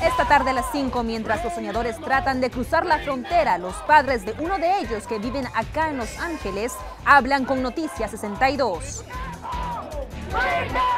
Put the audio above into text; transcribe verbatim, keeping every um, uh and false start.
Esta tarde a las cinco, mientras los soñadores tratan de cruzar la frontera, los padres de uno de ellos que viven acá en Los Ángeles hablan con Noticias sesenta y dos.